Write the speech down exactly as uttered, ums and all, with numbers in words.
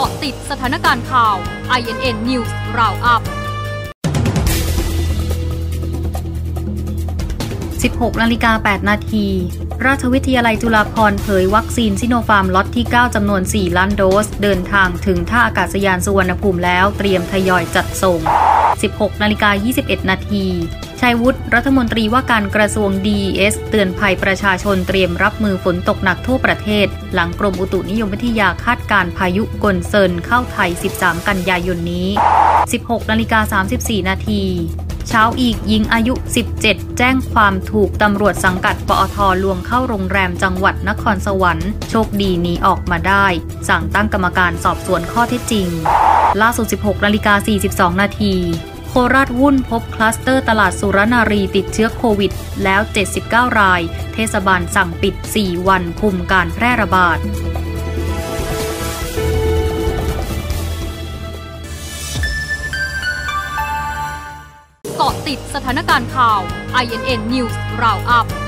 าะติดสถานการณ์ข่าว ไอ เอ็น เอ็น News Roundup สิบหกนาฬิกาแปดนาทีราชวิทยาลัยจุฬาภรณ์เผยวัคซีนซิโนฟาร์มล็อตที่เก้าจำนวนสี่ล้านโดสเดินทางถึงท่าอากาศยานสุวรรณภูมิแล้วเตรียมทยอยจัดส่ง สิบหกนาฬิกายี่สิบเอ็ดนาทีชัยวุฒิรัฐมนตรีว่าการกระทรวง ดี อี เอส เตือนภัยประชาชนเตรียมรับมือฝนตกหนักทั่วประเทศหลังกรมอุตุนิยมวิทยาคาดการณ์พายุกลเซินเข้าไทยสิบสามกันยายนนี้ สิบหกนาฬิกาสามสิบสี่นาทีเช้าอีกหญิงอายุสิบเจ็ดแจ้งความถูกตำรวจสังกัดปอท.ลวงเข้าโรงแรมจังหวัดนครสวรรค์โชคดีหนีออกมาได้สั่งตั้งกรรมการสอบสวนข้อเท็จจริงล่าสุด สิบหกนาฬิกาสี่สิบสองนาทีโคราชวุ่นพบคลัสเตอร์ตลาดสุรนารีติดเชื้อโควิดแล้วเจ็ดสิบเก้ารายเทศบาลสั่งปิดสี่วันคุมการแพร่ระบาดเกาะติดสถานการณ์ข่าว ไอ เอ็น เอ็น News Roundup